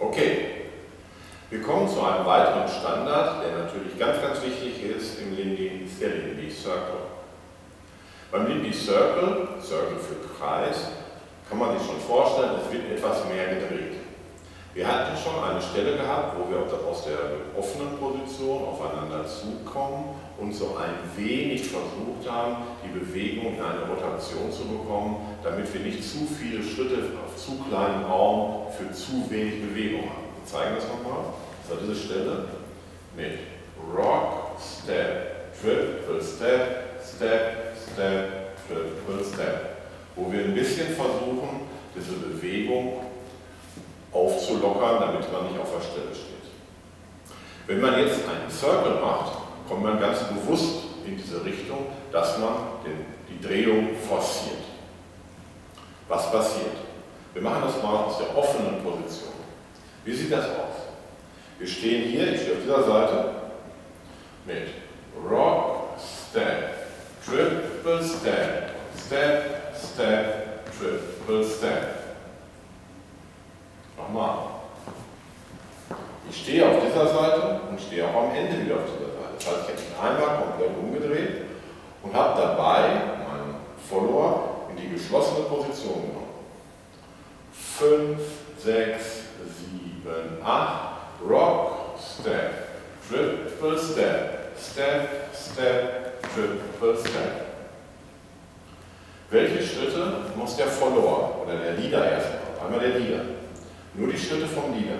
Okay, wir kommen zu einem weiteren Standard, der natürlich ganz wichtig ist im Lindy, ist der Lindy Circle. Beim Lindy Circle, Circle für Kreis, kann man sich schon vorstellen, es wird etwas mehr gedreht. Wir hatten schon eine Stelle gehabt, wo wir aus der offenen Position aufeinander zukommen und so ein wenig versucht haben, die Bewegung in eine Rotation zu bekommen, damit wir nicht zu viele Schritte auf zu kleinem Raum für zu wenig Bewegung haben. Wir zeigen das nochmal. Das war diese Stelle mit Rock, Step, Triple Step, Step, Step, Triple Step, wo wir ein bisschen versuchen, diese Bewegung aufzulockern, damit man nicht auf der Stelle steht. Wenn man jetzt einen Circle macht, kommt man ganz bewusst in diese Richtung, dass man die Drehung forciert. Was passiert? Wir machen das mal aus der offenen Position. Wie sieht das aus? Wir stehen hier, ich stehe auf dieser Seite, mit Rock, Step, Triple Step, Step, Step, Triple Step. Nochmal. Ich stehe auf dieser Seite und stehe auch am Ende wieder auf dieser Seite. Das heißt, ich habe mich einmal komplett umgedreht und habe dabei meinen Follower in die geschlossene Position genommen. 5, 6, 7, 8, Rock, Step, Triple Step, Step, Step, Triple Step. Welche Schritte muss der Follower oder der Leader erst machen? Einmal der Leader. Nur die Schritte vom Leader.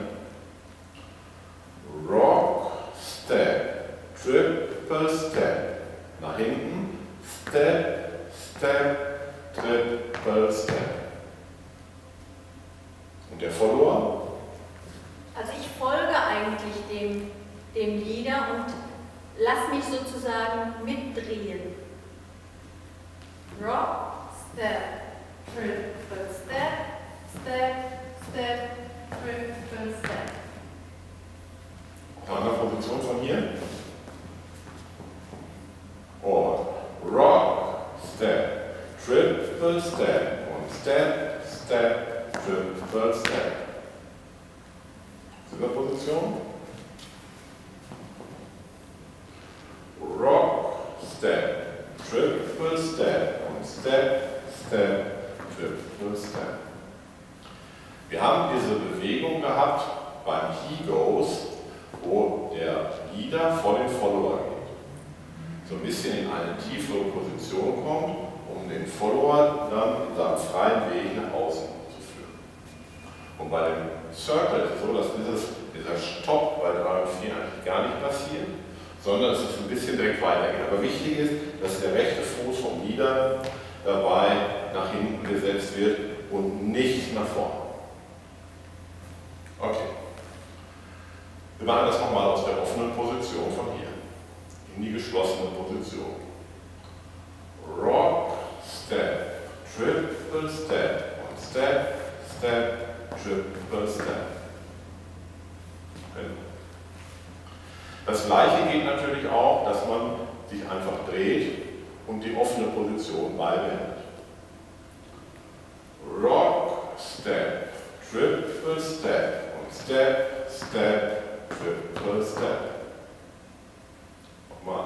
Rock, Step, Triple Step. Nach hinten. Step, Step, Triple Step. Und der Follower? Also ich folge eigentlich dem Leader und lass mich sozusagen mitdrehen. Rock, Step, Triple Step, Step, Step, Triple Step. Auf einer Position von hier. Und Rock, Step, Triple Step und Step, Step, Triple Step. Diese Position. Rock, Step, Triple Step und Step, Step, Triple Step. Wir haben diese Bewegung gehabt beim He Goes, wo der Leader vor den Follower geht. So ein bisschen in eine tiefere Position kommt, um den Follower dann in seinem freien Weg nach außen zu führen. Und bei dem Circle ist es so, dass dieser Stopp bei 3 und 4 eigentlich gar nicht passiert, sondern es ist ein bisschen direkt weitergeht. Aber wichtig ist, dass der rechte Fuß vom Leader dabei nach hinten gesetzt wird und nicht nach vorne. Okay. Wir machen das nochmal aus der offenen Position von hier in die geschlossene Position. Rock, Step, Triple Step und Step, Step, Triple Step. Das Gleiche geht natürlich auch, dass man sich einfach dreht und die offene Position beibehält. Rock, Step, Triple Step und Step, Step, Triple Step. Nochmal.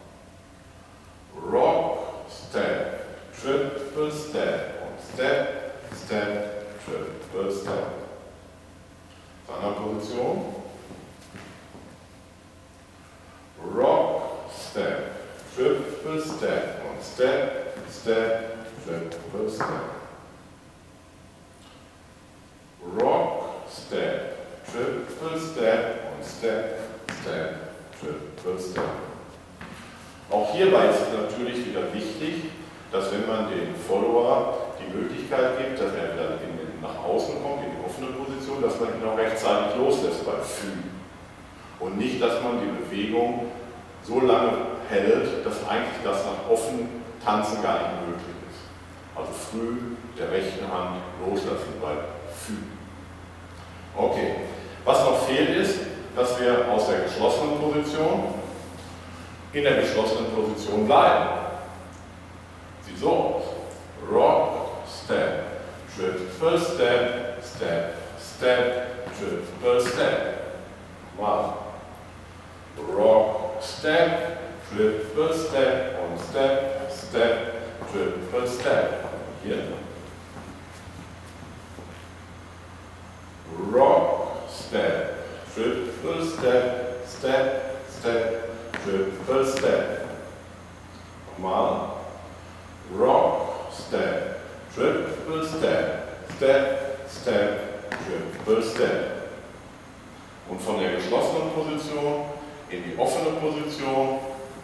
Rock, Step, Triple Step und Step, Step, Triple Step. Andere Position. Rock, Step, Triple Step und Step, Step, Triple Step. Rock, Step, Triple Step und Step, Step, Triple Step. Auch hierbei ist es natürlich wieder wichtig, dass wenn man dem Follower die Möglichkeit gibt, dass er wieder nach außen kommt, in die offene Position, dass man ihn auch rechtzeitig loslässt beim Fügen. Und nicht, dass man die Bewegung so lange hält, dass eigentlich das nach offen tanzen gar nicht möglich ist. Also früh mit der rechten Hand loslassen beim Fügen. Okay, was noch fehlt ist, dass wir aus der geschlossenen Position in der geschlossenen Position bleiben. Sieht so aus. Rock, Step, Triple Step, Step, Step, triple step. Mal. Rock, step, triple step und step, step, triple step. Hier. Rock, step, triple step, step, step, triple step. Nochmal. Rock, step, triple step, step, step, triple step. Und von der geschlossenen Position in die offene Position.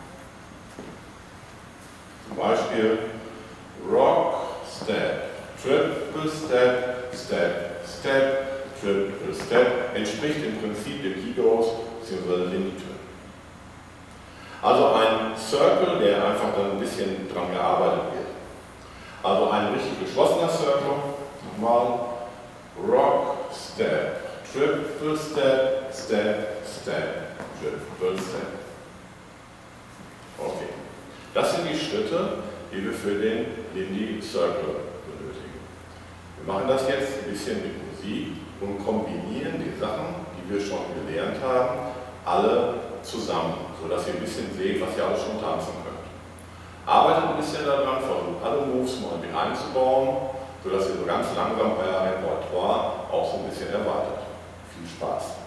Zum Beispiel Rock, Step, Triple Step, Step, Step, Triple Step. Entspricht im Prinzip dem Kegos bzw. den Lindy-Tönen. Also ein Circle, der einfach dann ein bisschen dran gearbeitet wird. Also ein richtig geschlossener Circle. Nochmal. Rock, Step, Triple Step, Step, Step, Triple Step. Okay. Das sind die Schritte, die wir für den Lindy Circle benötigen. Wir machen das jetzt ein bisschen mit Musik und kombinieren die Sachen, die wir schon gelernt haben, alle zusammen, sodass ihr ein bisschen seht, was ihr alles schon tanzen könnt. Arbeitet ein bisschen daran, versucht alle Moves mal mit einzubauen, sodass ihr so ganz langsam euer Repertoire auch so ein bisschen erweitert. Viel Spaß!